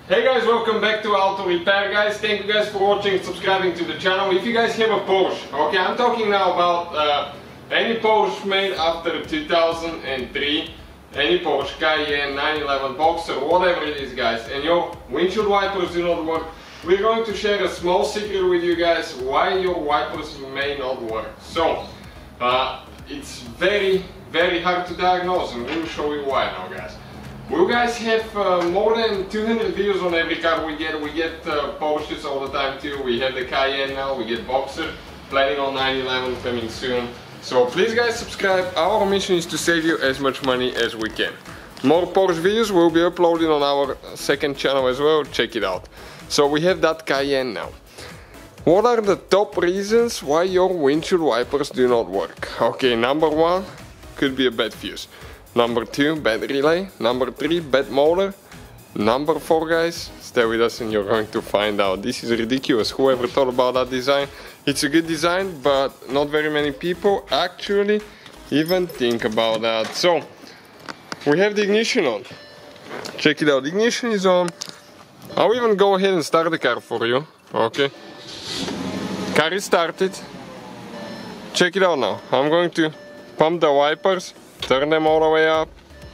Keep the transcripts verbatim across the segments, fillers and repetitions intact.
Hey guys, welcome back to Auto Repair guys. Thank you guys for watching and subscribing to the channel. If you guys have a Porsche, okay, I'm talking now about uh, any Porsche made after two thousand three, any Porsche Cayenne, nine eleven Boxer, whatever it is guys, and your windshield wipers do not work, we're going to share a small secret with you guys why your wipers may not work. So, uh, it's very, very hard to diagnose, and we'll show you why now guys. We guys have uh, more than two hundred videos on every car we get. We get uh, Porsches all the time too. We have the Cayenne now, we get Boxer, planning on nine eleven coming soon. So please guys subscribe. Our mission is to save you as much money as we can. More Porsche videos will be uploaded on our second channel as well, check it out. So we have that Cayenne now. What are the top reasons why your windshield wipers do not work? Okay, number one could be a bad fuse. Number two, bad relay. Number three, bad motor. Number four, guys, stay with us and you're going to find out. This is ridiculous. Whoever thought about that design? It's a good design, but not very many people actually even think about that. So, we have the ignition on. Check it out. The ignition is on. I'll even go ahead and start the car for you. Okay. Car is started. Check it out now. I'm going to pump the wipers. Turn them all the way up.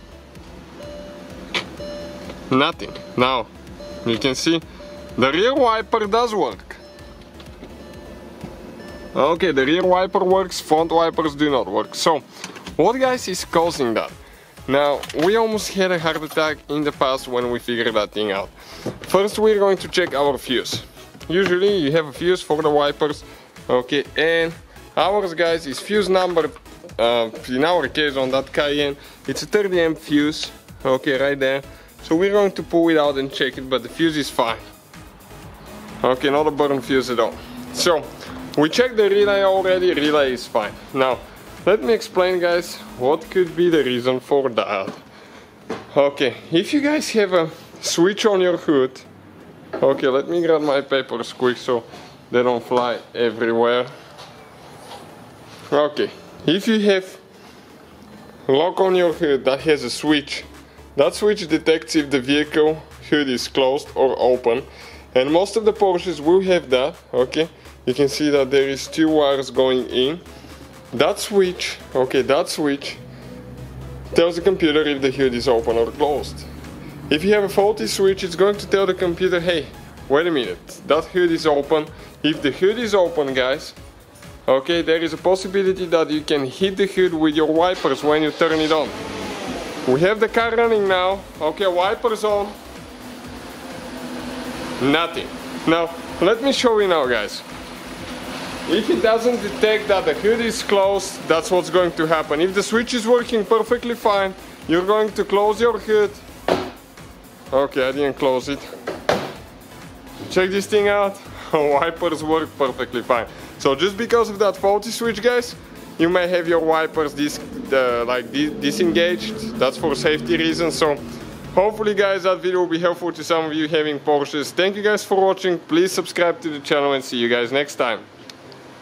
Nothing. Now, you can see the rear wiper does work. Okay, the rear wiper works, front wipers do not work. So, what guys is causing that? Now, we almost had a heart attack in the past when we figured that thing out. First, we're going to check our fuse. Usually, you have a fuse for the wipers. Okay, and ours, guys, is fuse number. Uh, in our case on that Cayenne, it's a thirty amp fuse, okay, right there. So we're going to pull it out and check it, but the fuse is fine. Okay, not a burn fuse at all. So, we checked the relay already, relay is fine. Now, let me explain guys, what could be the reason for that. Okay, if you guys have a switch on your hood, okay, let me grab my papers quick so they don't fly everywhere. Okay. If you have lock on your hood that has a switch, that switch detects if the vehicle hood is closed or open, and most of the Porsches will have that. Okay, you can see that there is two wires going in. That switch, okay, that switch tells the computer if the hood is open or closed. If you have a faulty switch, it's going to tell the computer, hey, wait a minute, that hood is open. If the hood is open, guys, okay, there is a possibility that you can hit the hood with your wipers when you turn it on. We have the car running now. Okay, wipers on. Nothing. Now, let me show you now, guys. If it doesn't detect that the hood is closed, that's what's going to happen. If the switch is working perfectly fine, you're going to close your hood. Okay, I didn't close it. Check this thing out. Wipers work perfectly fine. So just because of that faulty switch, guys, you may have your wipers dis uh, like dis disengaged. That's for safety reasons. So hopefully, guys, that video will be helpful to some of you having Porsches. Thank you guys for watching. Please subscribe to the channel and see you guys next time.